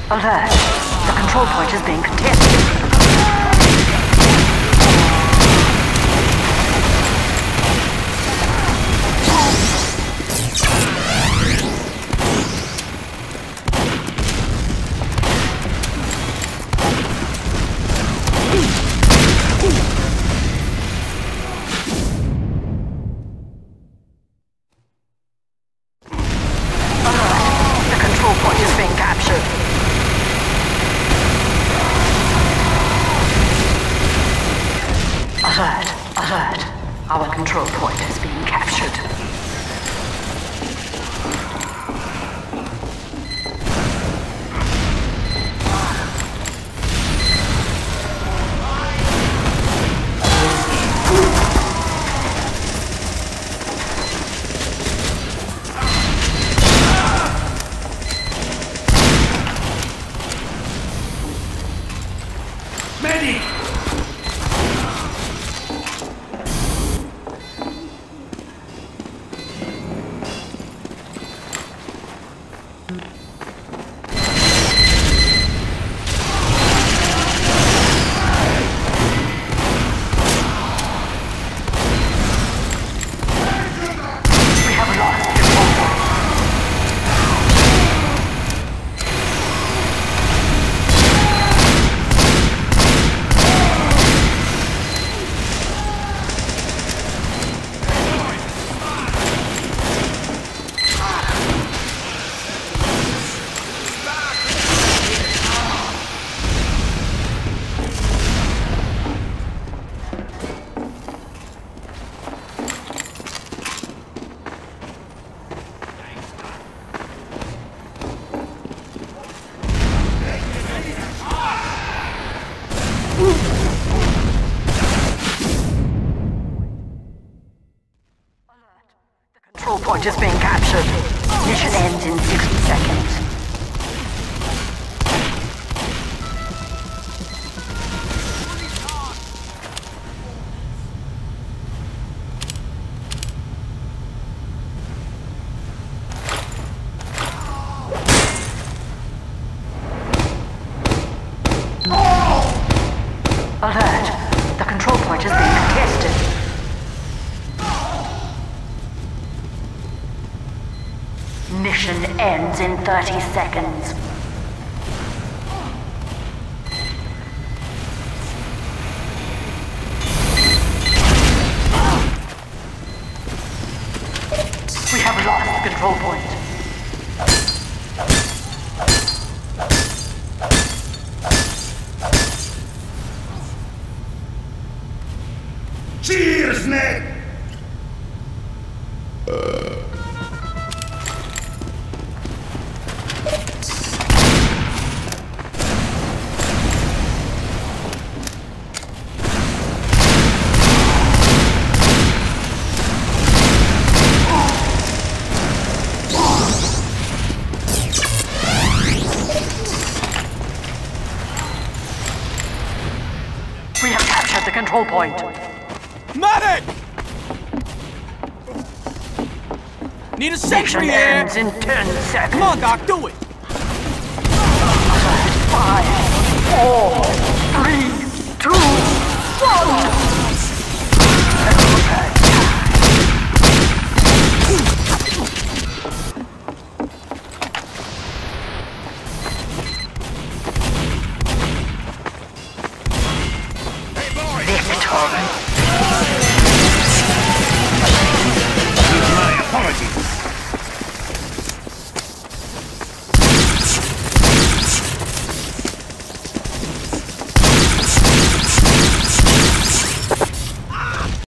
Alert! The control point is being contested. Alert! Alert! Our control point is being captured. Medic! Control point is being captured. Mission ends in 60 seconds. Alert! The control point is being contested. Mission ends in 30 seconds. We have lost the control point. Cheers, Nick! We have captured the control point. Medic! Need a sentry Mission here! ends in 10 seconds. Come on, Doc, do it! 5, 4,